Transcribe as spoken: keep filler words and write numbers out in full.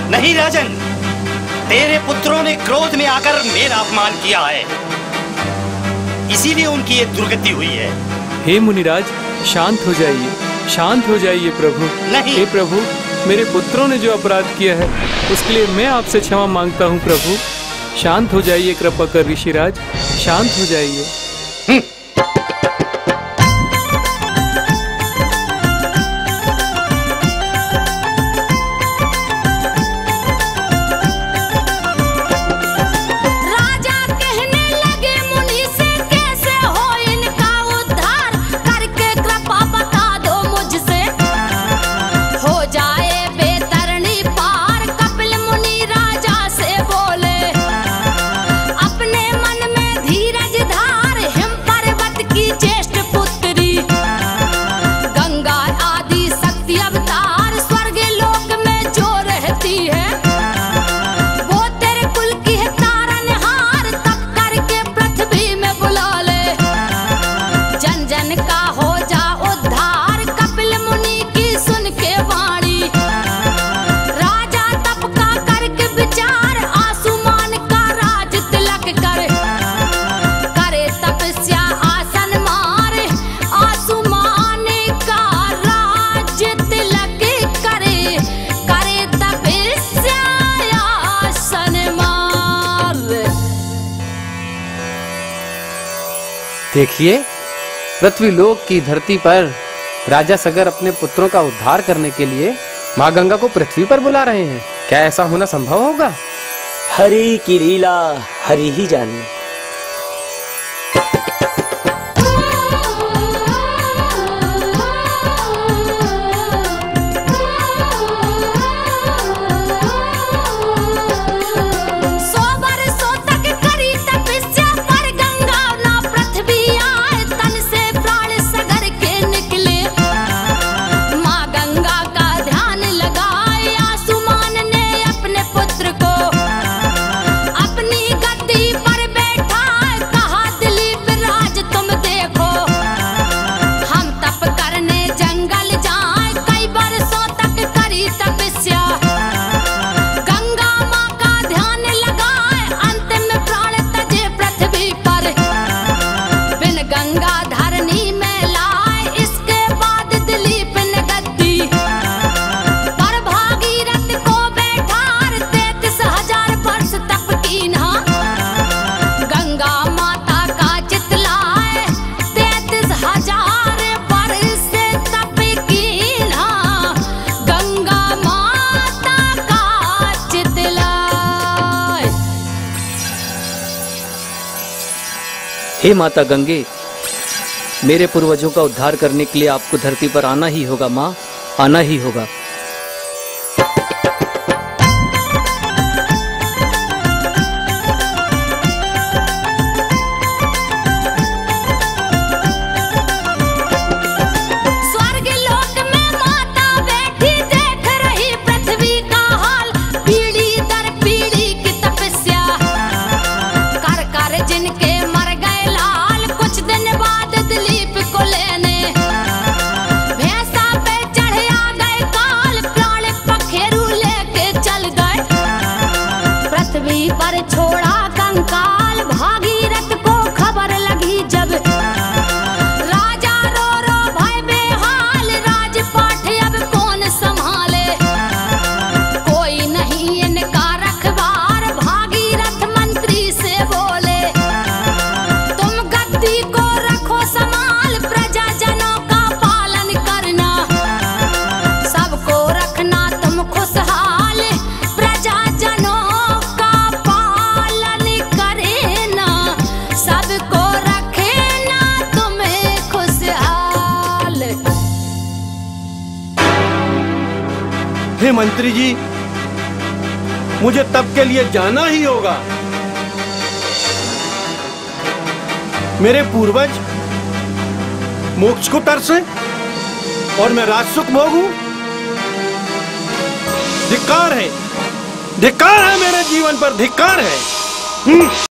नहीं राजन, तेरे पुत्रों ने क्रोध में आकर मेरा अपमान किया है, इसीलिए उनकी ये दुर्गति हुई है। हे मुनिराज, शांत हो जाइए, शांत हो जाइए प्रभु। नहीं। हे प्रभु, मेरे पुत्रों ने जो अपराध किया है उसके लिए मैं आपसे क्षमा मांगता हूँ प्रभु। शांत हो जाइए कृपा कर ऋषिराज, शांत हो जाइए। देखिए, पृथ्वी लोक की धरती पर राजा सगर अपने पुत्रों का उद्धार करने के लिए माँ गंगा को पृथ्वी पर बुला रहे हैं। क्या ऐसा होना संभव होगा? हरि की लीला हरि ही जाने। हे माता गंगे, मेरे पूर्वजों का उद्धार करने के लिए आपको धरती पर आना ही होगा माँ, आना ही होगा। पर छोड़ा कंकाल, भागीरथ को खबर लगी जब, राजा रो रो भय बेहाल, राजपाट अब कौन संभाले, कोई नहीं इनका रखवार। भागीरथ मंत्री से बोले, तुम गद्दी को रखो संभाल, प्रजाजनों का पालन करना, सबको रखना तुम खुशहाल, प्रजाजनों हे मंत्री जी, मुझे तब के लिए जाना ही होगा। मेरे पूर्वज मोक्ष को तरसे और मैं राजसुख भोगूं। धिक्कार है, धिक्कार है, मेरे जीवन पर धिक्कार है।